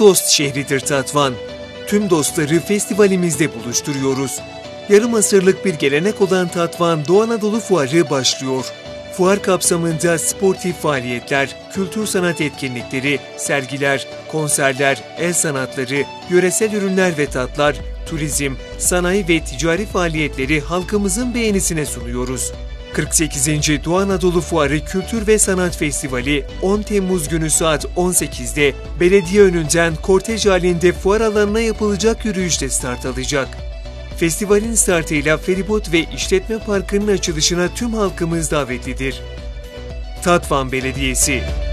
dost şehridir Tatvan. Tüm dostları festivalimizde buluşturuyoruz. Yarım asırlık bir gelenek olan Tatvan Doğu Anadolu Fuarı başlıyor. Fuar kapsamında sportif faaliyetler, kültür sanat etkinlikleri, sergiler, konserler, el sanatları, yöresel ürünler ve tatlar, turizm, sanayi ve ticari faaliyetleri halkımızın beğenisine sunuyoruz. 48. Doğu Anadolu Fuarı Kültür ve Sanat Festivali 10 Temmuz günü saat 18'de belediye önünden kortej halinde fuar alanına yapılacak yürüyüşte start alacak. Festivalin startıyla feribot ve işletme parkının açılışına tüm halkımız davetlidir. Tatvan Belediyesi